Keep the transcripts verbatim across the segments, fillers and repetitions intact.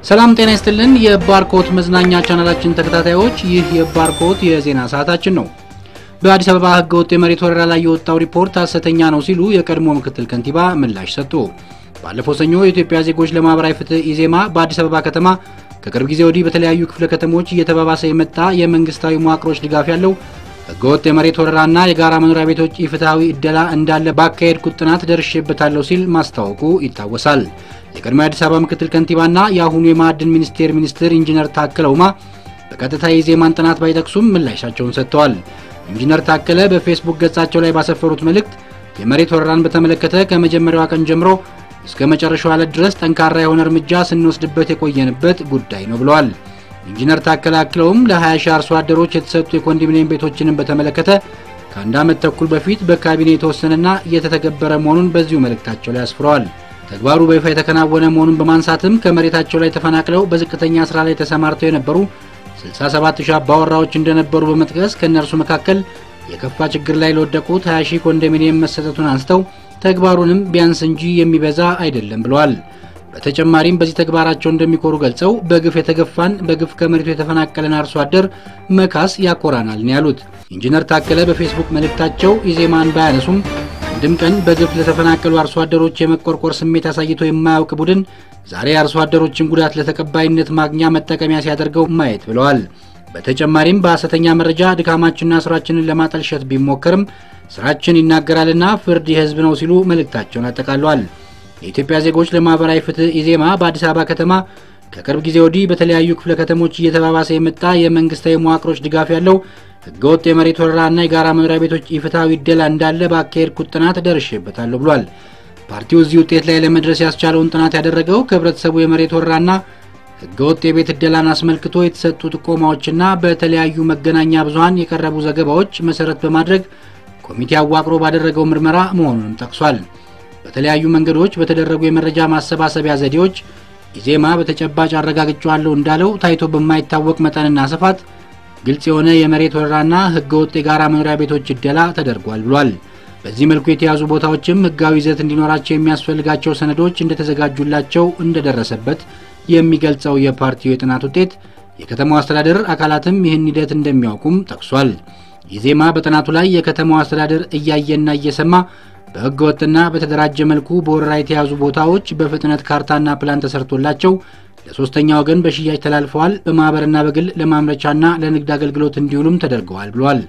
ሰላም ጤና ይስጥልን የባርኮት መዝናኛ ቻናላችን ተከታታዮች ይህ የባርኮት የዜና ሰዓታችን ነው። በአዲስ አበባ ህገወጥ የመሬት ወረራ ላይ የወጣው ሪፖርት ሐሰተኛ ነው ሲሉ የቀድሞ ምክትል ከንቲባ ምላሽ ሰጡ። ባለፈው ሰኞ የኢትዮጵያ ዜጎች ለማህበራዊ ፍትህ ኢዜማ በአዲስ አበባ ከተማ ከቅርብ ጊዜ ወዲህ በተለያዩ ክፍለ ከተሞች እየተባባሰ የመጣ የመንግስታዊ መዋቅሮች ድጋፍ ያለው ህገወጥ የመሬት ወረራና የጋራ መኖሪያ ቤቶች ኢፍትሃዊ እደላ እንዳለ ባካሄድኩት ጥናት ደርሼበታለሁ ሲል ማስታወቁ ይታወሳል። የቀድሞ አዲስ አበባ ምክትል ከንቲባና የአሁኑ የማዕድን ሚኒስቴር ሚኒስትር ኢንጂነር ታከለ ኡማ በቀጥታ የኢዜማን ጥናት ባይጠቅሱም ምላሻቸውን ሰጥተዋል። ኢንጂነር ታከለ በፌስቡክ ገጻቸው ላይ ባሰፈሩት መልእክት የመሬት ወረራን በተመለከተ ከመጀመሪያው ቀን ጀምሮ እስከ መጨረሻው ዓለት ድረስ ጠንካራ የሆነ እርምጃ ስንወስድበት የቆየንበት ጉዳይ ነው ብለዋል። ኢንጂነር ታከለ አክለውም ለ20 ሺህ አርሶ አደሮች የተሰጡ የኮንዶሚኒየም ቤቶችን በተመለከተ ከአንድ ዓመት ተኩል በፊት በካቢኔ የተወሰነና እየተተገበረ መሆኑን በዚሁ መልእክታቸው ላይ አስፍረዋል። ተግባሩ በይፋ የተከናወነ መሆኑን በማንሳትም ከመሬታቸው ላይ ተፈናቅለው በዝቅተኛ ስራ ላይ ተሰማርተው የነበሩ ስልሳ ሰባት ሺህ አባወራዎች እንደነበሩ በመጥቀስ ከነርሱ መካከል የከፋ ችግር ላይ ለወደቁት ሃያ ሺህ ኮንዶሚኒየም መሰጠቱን አንስተው ተግባሩንም ቢያንስ እንጂ የሚበዛ አይደለም ብለዋል። በተጨማሪም በዚህ ተግባራቸው እንደሚኮሩ ገልጸው በግፍ የተገፋን በግፍ ከመሬቱ የተፈናቀለን አርሶ አደር መካስ ያኮራናል ነው ያሉት። ኢንጂነር ታከለ በፌስቡክ መልእክታቸው ኢዜማን ባያነሱም አንድም ቀን በግፍ ለተፈናቀሉ አርሶ አደሮች የመቆርቆር ስሜት አሳይቶ የማያውቅ ቡድን ዛሬ አርሶ አደሮችን ጉዳት ለተቀባይነት ማግኛ መጠቀሚያ ሲያደርገው ማየት ብለዋል። በተጨማሪም በሐሰተኛ መረጃ ድካማችንና ስራችንን ለማጠልሸት ቢሞከርም ስራችን ይናገራልና ፍርድ የህዝብ ነው ሲሉ መልእክታቸውን አጠቃለዋል። የኢትዮጵያ ዜጎች ለማህበራዊ ፍትህ ኢዜማ በአዲስ አበባ ከተማ ከቅርብ ጊዜ ወዲህ በተለያዩ ክፍለ ከተሞች እየተባባሰ የመጣ የመንግስታዊ መዋቅሮች ድጋፍ ያለው ህገወጥ የመሬት ወረራና የጋራ መኖሪያ ቤቶች ኢፍትሃዊ እደላ እንዳለ ባካሄድኩት ጥናት ደርሼበታለሁ ብሏል። ፓርቲው እዚህ ውጤት ላይ ለመድረስ ያስቻለውን ጥናት ያደረገው ከህብረተሰቡ የመሬት ወረራና ህገወጥ የቤት እደላን አስመልክቶ የተሰጡ ጥቆማዎችና በተለያዩ መገናኛ ብዙሃን የቀረቡ ዘገባዎች መሰረት በማድረግ ኮሚቴ አዋቅሮ ባደረገው ምርመራ መሆኑንም ጠቅሷል። በተለያዩ መንገዶች በተደረጉ የመረጃ ማሰባሰቢያ ዘዴዎች ኢዜማ በተጨባጭ አረጋግጫለሁ እንዳለው ታይቶ በማይታወቅ መጠንና ስፋት ግልጽ የሆነ የመሬት ወረራና ህገወጥ የጋራ መኖሪያ ቤቶች እደላ ተደርጓል ብሏል። በዚህ መልኩ የተያዙ ቦታዎችም ህጋዊ ይዘት እንዲኖራቸው የሚያስፈልጋቸው ሰነዶች እንደተዘጋጁላቸው እንደደረሰበት የሚገልጸው የፓርቲው የጥናት ውጤት የከተማው አስተዳደር አካላትም ይህን ሂደት እንደሚያውቁም ጠቅሷል። ኢዜማ በጥናቱ ላይ የከተማው አስተዳደር እያየና እየሰማ በህገወጥና በተደራጀ መልኩ በወረራ የተያዙ ቦታዎች በፍጥነት ካርታና ፕላን ተሰርቶላቸው ለሶስተኛ ወገን በሽያጭ ተላልፈዋል፣ በማህበርና በግል ለማምረቻና ለንግድ አገልግሎት እንዲውሉም ተደርገዋል ብሏል።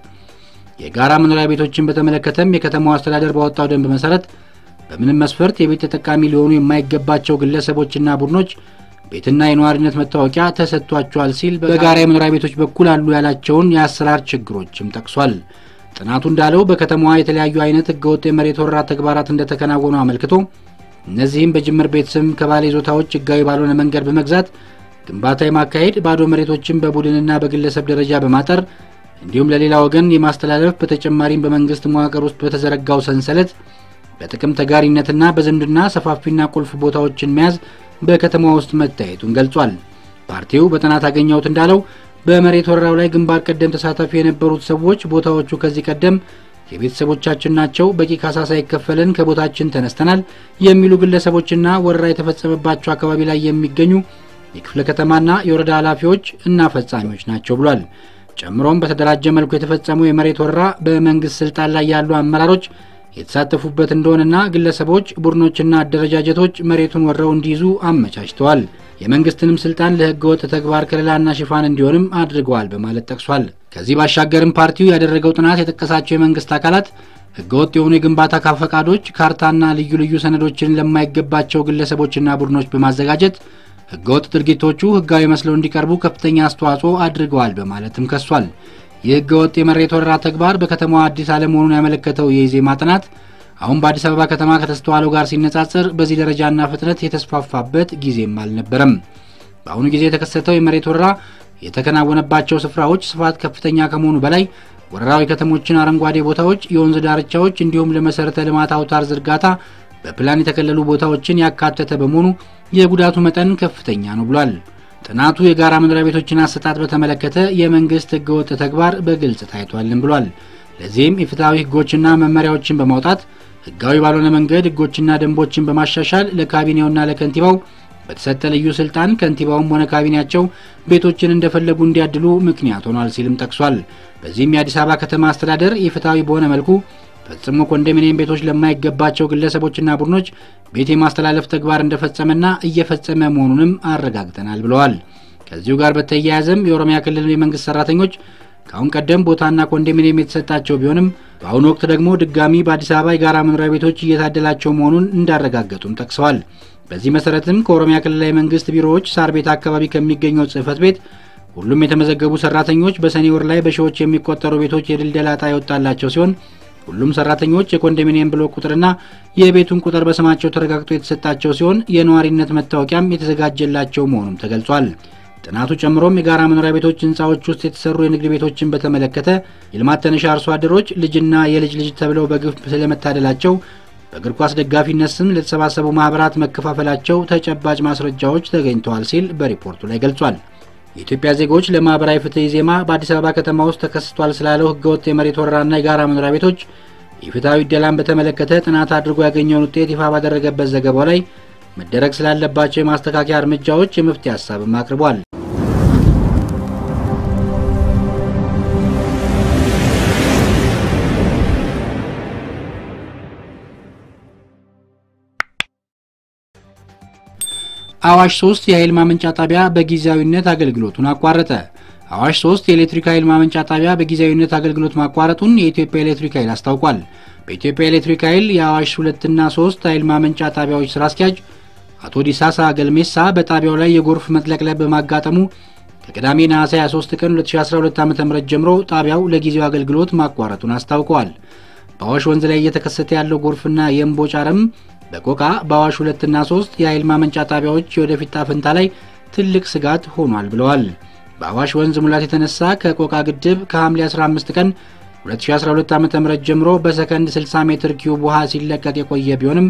የጋራ መኖሪያ ቤቶችን በተመለከተም የከተማው አስተዳደር ባወጣው ደንብ መሰረት በምንም መስፈርት የቤት ተጠቃሚ ሊሆኑ የማይገባቸው ግለሰቦችና ቡድኖች ቤትና የነዋሪነት መታወቂያ ተሰጥቷቸዋል ሲል በጋራ የመኖሪያ ቤቶች በኩል አሉ ያላቸውን የአሰራር ችግሮችም ጠቅሷል። ጥናቱ እንዳለው በከተማዋ የተለያዩ አይነት ህገወጥ የመሬት ወረራ ተግባራት እንደተከናወኑ አመልክቶ እነዚህም በጅምር ቤት ስም ከባለ ይዞታዎች ህጋዊ ባልሆነ መንገድ በመግዛት ግንባታ የማካሄድ፣ ባዶ መሬቶችን በቡድንና በግለሰብ ደረጃ በማጠር እንዲሁም ለሌላ ወገን የማስተላለፍ፣ በተጨማሪም በመንግስት መዋቅር ውስጥ በተዘረጋው ሰንሰለት በጥቅም ተጋሪነትና በዝምድና ሰፋፊና ቁልፍ ቦታዎችን መያዝ በከተማው ውስጥ መታየቱን ገልጿል። ፓርቲው በጥናት አገኘሁት እንዳለው በመሬት ወረራው ላይ ግንባር ቀደም ተሳታፊ የነበሩት ሰዎች ቦታዎቹ ከዚህ ቀደም የቤተሰቦቻችን ናቸው፣ በቂ ካሳ ሳይከፈለን ከቦታችን ተነስተናል የሚሉ ግለሰቦችና ወረራ የተፈጸመባቸው አካባቢ ላይ የሚገኙ የክፍለ ከተማና የወረዳ ኃላፊዎች እና ፈጻሚዎች ናቸው ብሏል። ጨምሮም በተደራጀ መልኩ የተፈጸመው የመሬት ወረራ በመንግስት ስልጣን ላይ ያሉ አመራሮች የተሳተፉበት እንደሆነና ግለሰቦች፣ ቡድኖችና አደረጃጀቶች መሬቱን ወረው እንዲይዙ አመቻችተዋል፣ የመንግስትንም ስልጣን ለህገወጥ ተግባር ከለላና ሽፋን እንዲሆንም አድርገዋል በማለት ጠቅሷል። ከዚህ ባሻገርም ፓርቲው ያደረገው ጥናት የጠቀሳቸው የመንግስት አካላት ህገወጥ የሆኑ የግንባታ ፈቃዶች፣ ካርታና ልዩ ልዩ ሰነዶችን ለማይገባቸው ግለሰቦችና ቡድኖች በማዘጋጀት ህገወጥ ድርጊቶቹ ህጋዊ መስለው እንዲቀርቡ ከፍተኛ አስተዋጽኦ አድርገዋል በማለትም ከሷል። የህገወጥ የመሬት ወረራ ተግባር በከተማዋ አዲስ አለመሆኑን ያመለከተው የኢዜማ ጥናት አሁን በአዲስ አበባ ከተማ ከተስተዋለው ጋር ሲነጻጸር በዚህ ደረጃና ፍጥነት የተስፋፋበት ጊዜም አልነበረም። በአሁኑ ጊዜ የተከሰተው የመሬት ወረራ የተከናወነባቸው ስፍራዎች ስፋት ከፍተኛ ከመሆኑ በላይ ወረራው የከተሞችን አረንጓዴ ቦታዎች፣ የወንዝ ዳርቻዎች እንዲሁም ለመሰረተ ልማት አውታር ዝርጋታ በፕላን የተከለሉ ቦታዎችን ያካተተ በመሆኑ የጉዳቱ መጠን ከፍተኛ ነው ብሏል። ጥናቱ የጋራ መኖሪያ ቤቶችን አሰጣጥ በተመለከተ የመንግስት ህገወጥ ተግባር በግልጽ ታይቷልም ብሏል። ለዚህም ኢፍትሃዊ ህጎችና መመሪያዎችን በማውጣት ህጋዊ ባልሆነ መንገድ ህጎችና ደንቦችን በማሻሻል ለካቢኔውና ለከንቲባው በተሰጠ ልዩ ስልጣን ከንቲባውም ሆነ ካቢኔያቸው ቤቶችን እንደፈለጉ እንዲያድሉ ምክንያት ሆኗል ሲልም ጠቅሷል። በዚህም የአዲስ አበባ ከተማ አስተዳደር ኢፍትሐዊ በሆነ መልኩ ፈጽሞ ኮንዶሚኒየም ቤቶች ለማይገባቸው ግለሰቦችና ቡድኖች ቤት የማስተላለፍ ተግባር እንደፈጸመና እየፈጸመ መሆኑንም አረጋግጠናል ብለዋል። ከዚሁ ጋር በተያያዘም የኦሮሚያ ክልል የመንግስት ሰራተኞች ካሁን ቀደም ቦታና ኮንዶሚኒየም የተሰጣቸው ቢሆንም በአሁኑ ወቅት ደግሞ ድጋሚ በአዲስ አበባ የጋራ መኖሪያ ቤቶች እየታደላቸው መሆኑን እንዳረጋገጡም ጠቅሰዋል። በዚህ መሰረትም ከኦሮሚያ ክልላዊ መንግስት ቢሮዎች ሳር ቤት አካባቢ ከሚገኘው ጽህፈት ቤት ሁሉም የተመዘገቡ ሰራተኞች በሰኔ ወር ላይ በሺዎች የሚቆጠሩ ቤቶች የድልደላ ዕጣ የወጣላቸው ሲሆን ሁሉም ሰራተኞች የኮንዶሚኒየም ብሎክ ቁጥርና የቤቱን ቁጥር በስማቸው ተረጋግጦ የተሰጣቸው ሲሆን የነዋሪነት መታወቂያም የተዘጋጀላቸው መሆኑም ተገልጿል። ጥናቱ ጨምሮም የጋራ መኖሪያ ቤቶች ህንጻዎች ውስጥ የተሰሩ የንግድ ቤቶችን በተመለከተ የልማት ተነሽ አርሶ አደሮች ልጅና የልጅ ልጅ ተብለው በግፍ ስለመታደላቸው በእግር ኳስ ደጋፊነት ስም ለተሰባሰቡ ማህበራት መከፋፈላቸው ተጨባጭ ማስረጃዎች ተገኝተዋል ሲል በሪፖርቱ ላይ ገልጿል። የኢትዮጵያ ዜጎች ለማህበራዊ ፍትህ ዜማ በአዲስ አበባ ከተማ ውስጥ ተከስቷል ስላለው ህገወጥ የመሬት ወረራና የጋራ መኖሪያ ቤቶች የፍትሃዊ ዕደላን በተመለከተ ጥናት አድርጎ ያገኘውን ውጤት ይፋ ባደረገበት ዘገባው ላይ መደረግ ስላለባቸው የማስተካከያ እርምጃዎች የመፍትሄ ሐሳብም አቅርቧል። አዋሽ ሶስት የኃይል ማመንጫ ጣቢያ በጊዜያዊነት አገልግሎቱን አቋረጠ። አዋሽ ሶስት የኤሌክትሪክ ኃይል ማመንጫ ጣቢያ በጊዜያዊነት አገልግሎት ማቋረጡን የኢትዮጵያ ኤሌክትሪክ ኃይል አስታውቋል። በኢትዮጵያ ኤሌክትሪክ ኃይል የአዋሽ ሁለት እና ሶስት ኃይል ማመንጫ ጣቢያዎች ስራ አስኪያጅ አቶ ዲሳሳ ገልሜሳ በጣቢያው ላይ የጎርፍ መጥለቅለቅ በማጋጠሙ ከቅዳሜ ነሐሴ ሃያ ሶስት ቀን ሁለት ሺህ አስራ ሁለት ዓ.ም ጀምሮ ጣቢያው ለጊዜው አገልግሎት ማቋረጡን አስታውቀዋል። በአዋሽ ወንዝ ላይ እየተከሰተ ያለው ጎርፍና የእምቦጭ አረም በቆቃ በአዋሽ ሁለት እና ሶስት የኃይል ማመንጫ ጣቢያዎች የወደፊት ጣፈንታ ላይ ትልቅ ስጋት ሆኗል ብለዋል። በአዋሽ ወንዝ ሙላት የተነሳ ከቆቃ ግድብ ከሐምሌ አስራ አምስት ቀን ሁለት ሺህ አስራ ሁለት ዓ.ም ጀምሮ በሰከንድ ስልሳ ሜትር ኪዩብ ውሃ ሲለቀቅ የቆየ ቢሆንም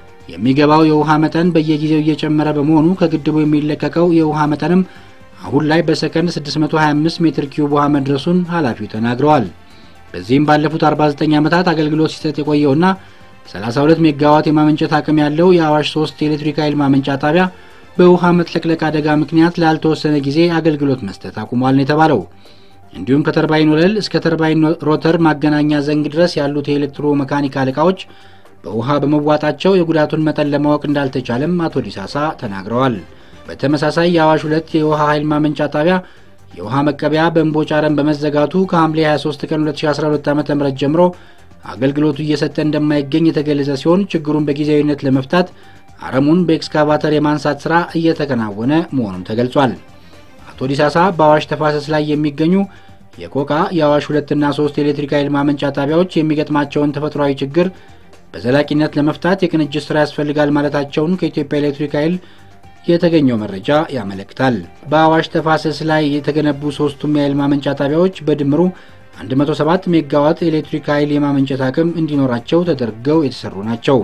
የሚገባው የውሃ መጠን በየጊዜው እየጨመረ በመሆኑ ከግድቡ የሚለቀቀው የውሃ መጠንም አሁን ላይ በሰከንድ ስድስት መቶ ሃያ አምስት ሜትር ኪዩብ ውሃ መድረሱን ኃላፊው ተናግረዋል። በዚህም ባለፉት አርባ ዘጠኝ ዓመታት አገልግሎት ሲሰጥ የቆየውና ሰላሳ ሁለት ሜጋዋት የማመንጨት አቅም ያለው የአዋሽ ሶስት የኤሌክትሪክ ኃይል ማመንጫ ጣቢያ በውሃ መጥለቅለቅ አደጋ ምክንያት ላልተወሰነ ጊዜ አገልግሎት መስጠት አቁሟል ነው የተባለው። እንዲሁም ከተርባይን ወለል እስከ ተርባይን ሮተር ማገናኛ ዘንግ ድረስ ያሉት የኤሌክትሮ መካኒካል ዕቃዎች በውሃ በመዋጣቸው የጉዳቱን መጠን ለማወቅ እንዳልተቻለም አቶ ዲሳሳ ተናግረዋል። በተመሳሳይ የአዋሽ ሁለት የውሃ ኃይል ማመንጫ ጣቢያ የውሃ መቀበያ በእምቦጭ አረም በመዘጋቱ ከሐምሌ ሃያ ሶስት ቀን ሁለት ሺህ አስራ ሁለት ዓ.ም ጀምሮ አገልግሎቱ እየሰጠ እንደማይገኝ የተገለጸ ሲሆን ችግሩን በጊዜያዊነት ለመፍታት አረሙን በኤክስካቫተር የማንሳት ስራ እየተከናወነ መሆኑን ተገልጿል። አቶ ዲሳሳ በአዋሽ ተፋሰስ ላይ የሚገኙ የቆቃ የአዋሽ ሁለት እና ሶስት የኤሌክትሪክ ኃይል ማመንጫ ጣቢያዎች የሚገጥማቸውን ተፈጥሯዊ ችግር በዘላቂነት ለመፍታት የቅንጅት ስራ ያስፈልጋል ማለታቸውን ከኢትዮጵያ ኤሌክትሪክ ኃይል የተገኘው መረጃ ያመለክታል። በአዋሽ ተፋሰስ ላይ የተገነቡ ሶስቱም የኃይል ማመንጫ ጣቢያዎች በድምሩ አንድ መቶ ሰባት ሜጋዋት ኤሌክትሪክ ኃይል የማመንጨት አቅም እንዲኖራቸው ተደርገው የተሰሩ ናቸው።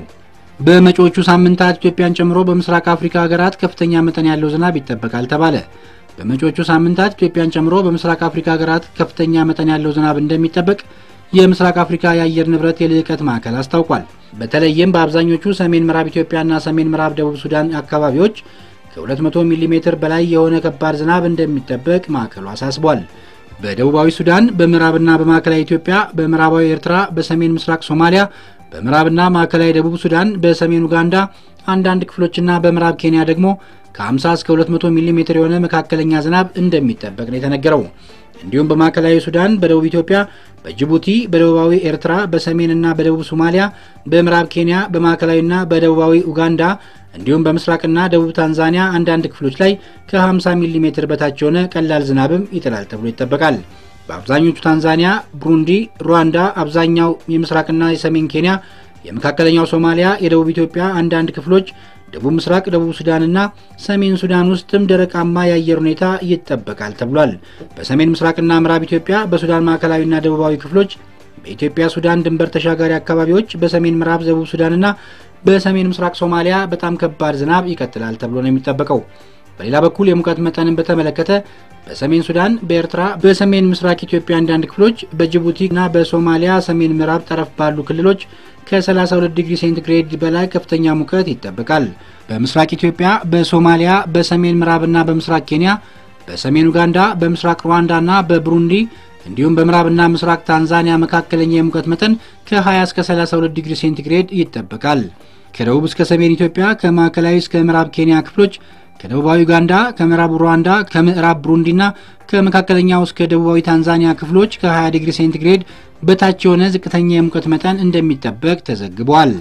በመጪዎቹ ሳምንታት ኢትዮጵያን ጨምሮ በምስራቅ አፍሪካ ሀገራት ከፍተኛ መጠን ያለው ዝናብ ይጠበቃል ተባለ። በመጪዎቹ ሳምንታት ኢትዮጵያን ጨምሮ በምስራቅ አፍሪካ ሀገራት ከፍተኛ መጠን ያለው ዝናብ እንደሚጠበቅ የምስራቅ አፍሪካ የአየር ንብረት የልህቀት ማዕከል አስታውቋል። በተለይም በአብዛኞቹ ሰሜን ምዕራብ ኢትዮጵያና ሰሜን ምዕራብ ደቡብ ሱዳን አካባቢዎች ከሁለት መቶ ሚሊ ሜትር በላይ የሆነ ከባድ ዝናብ እንደሚጠበቅ ማዕከሉ አሳስቧል። በደቡባዊ ሱዳን፣ በምዕራብና በማዕከላዊ ኢትዮጵያ፣ በምዕራባዊ ኤርትራ፣ በሰሜን ምስራቅ ሶማሊያ፣ በምዕራብና ማዕከላዊ ደቡብ ሱዳን፣ በሰሜን ኡጋንዳ አንዳንድ ክፍሎችና በምዕራብ ኬንያ ደግሞ ከ50 እስከ ሁለት መቶ ሚሊ ሜትር የሆነ መካከለኛ ዝናብ እንደሚጠበቅ ነው የተነገረው። እንዲሁም በማዕከላዊ ሱዳን፣ በደቡብ ኢትዮጵያ፣ በጅቡቲ፣ በደቡባዊ ኤርትራ፣ በሰሜንና በደቡብ ሶማሊያ፣ በምዕራብ ኬንያ፣ በማዕከላዊና በደቡባዊ ኡጋንዳ እንዲሁም በምስራቅና ደቡብ ታንዛኒያ አንዳንድ ክፍሎች ላይ ከ50 ሚሊ ሜትር በታች የሆነ ቀላል ዝናብም ይጥላል ተብሎ ይጠበቃል። በአብዛኞቹ ታንዛኒያ፣ ብሩንዲ፣ ሩዋንዳ፣ አብዛኛው የምስራቅና የሰሜን ኬንያ፣ የመካከለኛው ሶማሊያ፣ የደቡብ ኢትዮጵያ አንዳንድ ክፍሎች፣ ደቡብ ምስራቅ ደቡብ ሱዳንና ሰሜን ሱዳን ውስጥም ደረቃማ የአየር ሁኔታ ይጠበቃል ተብሏል። በሰሜን ምስራቅና ምዕራብ ኢትዮጵያ፣ በሱዳን ማዕከላዊና ደቡባዊ ክፍሎች፣ በኢትዮጵያ ሱዳን ድንበር ተሻጋሪ አካባቢዎች፣ በሰሜን ምዕራብ ደቡብ ሱዳንና በሰሜን ምስራቅ ሶማሊያ በጣም ከባድ ዝናብ ይቀጥላል ተብሎ ነው የሚጠበቀው። በሌላ በኩል የሙቀት መጠንን በተመለከተ በሰሜን ሱዳን፣ በኤርትራ፣ በሰሜን ምስራቅ ኢትዮጵያ አንዳንድ ክፍሎች፣ በጅቡቲና በሶማሊያ ሰሜን ምዕራብ ጠረፍ ባሉ ክልሎች ከ32 ዲግሪ ሴንቲግሬድ በላይ ከፍተኛ ሙቀት ይጠበቃል። በምስራቅ ኢትዮጵያ፣ በሶማሊያ፣ በሰሜን ምዕራብና በምስራቅ ኬንያ፣ በሰሜን ኡጋንዳ፣ በምስራቅ ሩዋንዳና በብሩንዲ እንዲሁም በምዕራብና ምስራቅ ታንዛኒያ መካከለኛ የሙቀት መጠን ከ20 እስከ ሰላሳ ሁለት ዲግሪ ሴንቲግሬድ ይጠበቃል። ከደቡብ እስከ ሰሜን ኢትዮጵያ፣ ከማዕከላዊ እስከ ምዕራብ ኬንያ ክፍሎች፣ ከደቡባዊ ኡጋንዳ፣ ከምዕራብ ሩዋንዳ፣ ከምዕራብ ብሩንዲና ከመካከለኛው እስከ ደቡባዊ ታንዛኒያ ክፍሎች ከ20 ዲግሪ ሴንቲግሬድ በታች የሆነ ዝቅተኛ የሙቀት መጠን እንደሚጠበቅ ተዘግቧል።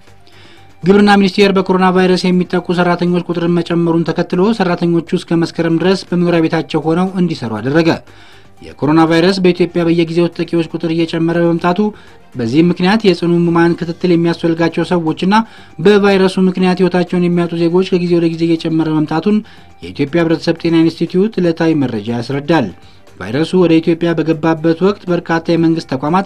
ግብርና ሚኒስቴር በኮሮና ቫይረስ የሚጠቁ ሰራተኞች ቁጥርን መጨመሩን ተከትሎ ሰራተኞቹ እስከ መስከረም ድረስ በመኖሪያ ቤታቸው ሆነው እንዲሰሩ አደረገ። የኮሮና ቫይረስ በኢትዮጵያ በየጊዜው ተጠቂዎች ቁጥር እየጨመረ በመምጣቱ በዚህ ምክንያት የጽኑ ህሙማን ክትትል የሚያስፈልጋቸው ሰዎችና በቫይረሱ ምክንያት ህይወታቸውን የሚያጡ ዜጎች ከጊዜ ወደ ጊዜ እየጨመረ መምጣቱን የኢትዮጵያ ህብረተሰብ ጤና ኢንስቲትዩት ዕለታዊ መረጃ ያስረዳል። ቫይረሱ ወደ ኢትዮጵያ በገባበት ወቅት በርካታ የመንግስት ተቋማት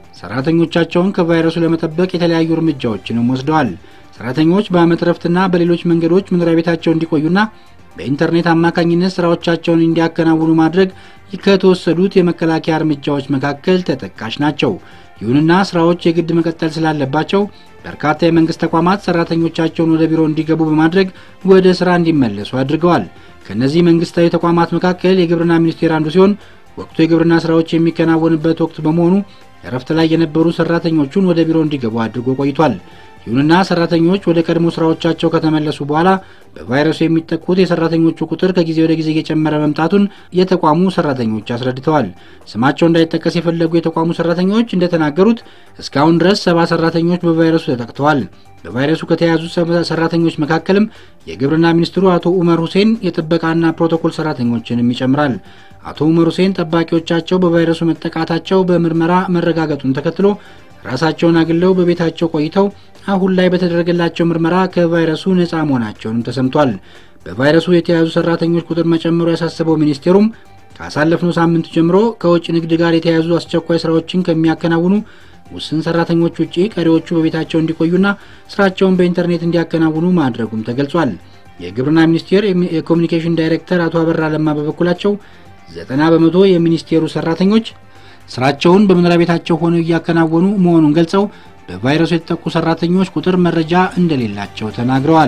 ሰራተኞቻቸውን ከቫይረሱ ለመጠበቅ የተለያዩ እርምጃዎችን ወስደዋል። ሰራተኞች በአመት ረፍትና በሌሎች መንገዶች መኖሪያ ቤታቸው እንዲቆዩና በኢንተርኔት አማካኝነት ስራዎቻቸውን እንዲያከናውኑ ማድረግ ከተወሰዱት የመከላከያ እርምጃዎች መካከል ተጠቃሽ ናቸው። ይሁንና ስራዎች የግድ መቀጠል ስላለባቸው በርካታ የመንግስት ተቋማት ሰራተኞቻቸውን ወደ ቢሮ እንዲገቡ በማድረግ ወደ ስራ እንዲመለሱ አድርገዋል። ከነዚህ መንግስታዊ ተቋማት መካከል የግብርና ሚኒስቴር አንዱ ሲሆን ወቅቱ የግብርና ስራዎች የሚከናወንበት ወቅት በመሆኑ እረፍት ላይ የነበሩ ሰራተኞቹን ወደ ቢሮ እንዲገቡ አድርጎ ቆይቷል። ይሁንና ሰራተኞች ወደ ቀድሞ ስራዎቻቸው ከተመለሱ በኋላ በቫይረሱ የሚጠቁት የሰራተኞቹ ቁጥር ከጊዜ ወደ ጊዜ እየጨመረ መምጣቱን የተቋሙ ሰራተኞች አስረድተዋል። ስማቸው እንዳይጠቀስ የፈለጉ የተቋሙ ሰራተኞች እንደተናገሩት እስካሁን ድረስ ሰባ ሰራተኞች በቫይረሱ ተጠቅተዋል። በቫይረሱ ከተያዙ ሰራተኞች መካከልም የግብርና ሚኒስትሩ አቶ ኡመር ሁሴን የጥበቃና ፕሮቶኮል ሰራተኞችንም ይጨምራል። አቶ ኡመር ሁሴን ጠባቂዎቻቸው በቫይረሱ መጠቃታቸው በምርመራ መረጋገጡን ተከትሎ ራሳቸውን አግለው በቤታቸው ቆይተው አሁን ላይ በተደረገላቸው ምርመራ ከቫይረሱ ነፃ መሆናቸውንም ተሰምቷል። በቫይረሱ የተያዙ ሰራተኞች ቁጥር መጨመሩ ያሳሰበው ሚኒስቴሩም ካሳለፍነው ሳምንት ጀምሮ ከውጭ ንግድ ጋር የተያዙ አስቸኳይ ስራዎችን ከሚያከናውኑ ውስን ሰራተኞች ውጪ ቀሪዎቹ በቤታቸው እንዲቆዩና ስራቸውን በኢንተርኔት እንዲያከናውኑ ማድረጉም ተገልጿል። የግብርና ሚኒስቴር የኮሙኒኬሽን ዳይሬክተር አቶ አበራ ለማ በበኩላቸው ዘጠና በመቶ የሚኒስቴሩ ሰራተኞች ስራቸውን በመኖሪያ ቤታቸው ሆነው እያከናወኑ መሆኑን ገልጸው በቫይረሱ የተጠቁ ሰራተኞች ቁጥር መረጃ እንደሌላቸው ተናግረዋል።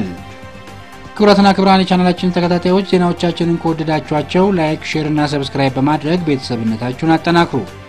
ክቡራትና ክቡራን የቻናላችን ተከታታዮች ዜናዎቻችንን ከወደዳችኋቸው ላይክ፣ ሼር እና ሰብስክራይብ በማድረግ ቤተሰብነታችሁን አጠናክሩ።